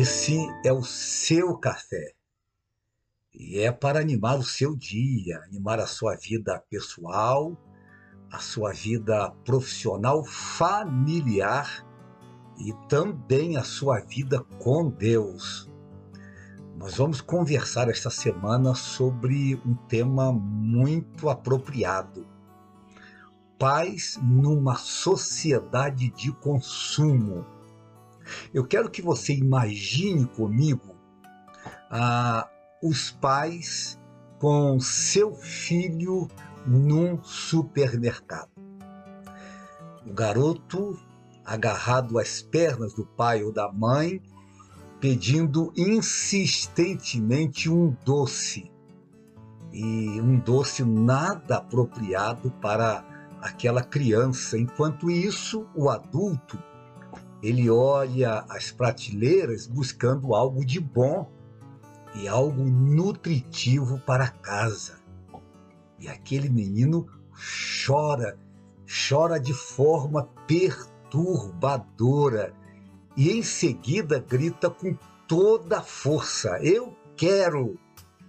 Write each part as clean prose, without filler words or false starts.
Esse é o seu café e é para animar o seu dia, animar a sua vida pessoal, a sua vida profissional, familiar e também a sua vida com Deus. Nós vamos conversar esta semana sobre um tema muito apropriado: paz numa sociedade de consumo. Eu quero que você imagine comigo os pais com seu filho num supermercado. O garoto agarrado às pernas do pai ou da mãe, pedindo insistentemente um doce. E um doce nada apropriado para aquela criança. Enquanto isso, o adulto, ele olha as prateleiras buscando algo de bom e algo nutritivo para casa. E aquele menino chora de forma perturbadora e em seguida grita com toda a força: "Eu quero!"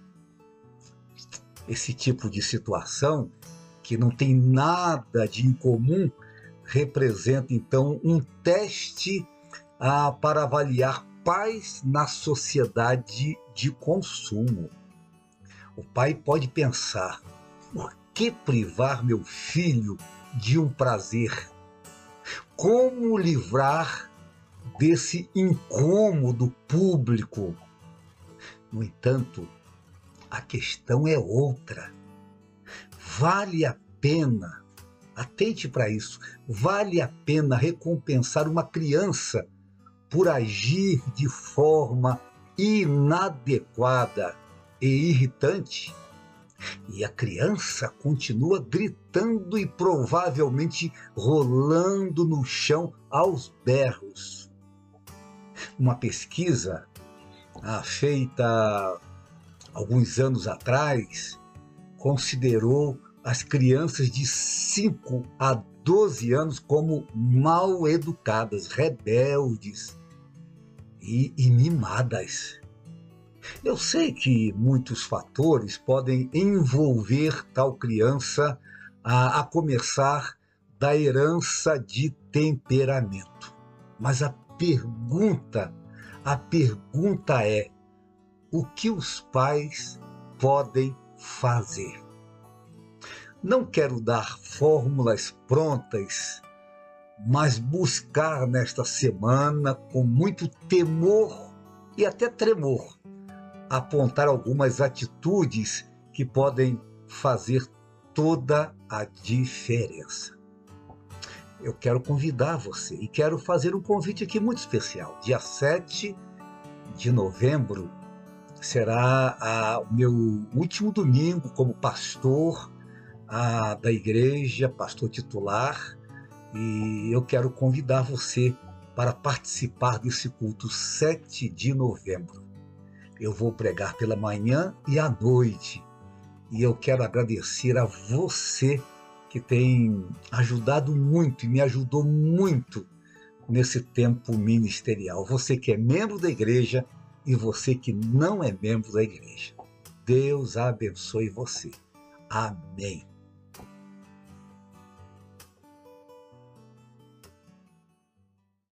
Esse tipo de situação, que não tem nada de incomum, representa então um teste para avaliar paz na sociedade de consumo. O pai pode pensar: por que privar meu filho de um prazer? Como livrar desse incômodo público? No entanto, a questão é outra. Vale a pena, atente para isso, vale a pena recompensar uma criança por agir de forma inadequada e irritante? E a criança continua gritando e provavelmente rolando no chão aos berros. Uma pesquisa feita alguns anos atrás considerou as crianças de 5 a 12 anos como mal educadas, rebeldes e mimadas. Eu sei que muitos fatores podem envolver tal criança, a começar da herança de temperamento. Mas a pergunta é: o que os pais podem fazer? Não quero dar fórmulas prontas, mas buscar nesta semana, com muito temor e até tremor, apontar algumas atitudes que podem fazer toda a diferença. Eu quero convidar você e quero fazer um convite aqui muito especial. Dia 7 de novembro será o meu último domingo como pastor da igreja, pastor titular, e eu quero convidar você para participar desse culto 7 de novembro. Eu vou pregar pela manhã e à noite, e eu quero agradecer a você que tem ajudado muito e me ajudou muito nesse tempo ministerial. Você que é membro da igreja e você que não é membro da igreja. Deus abençoe você. Amém.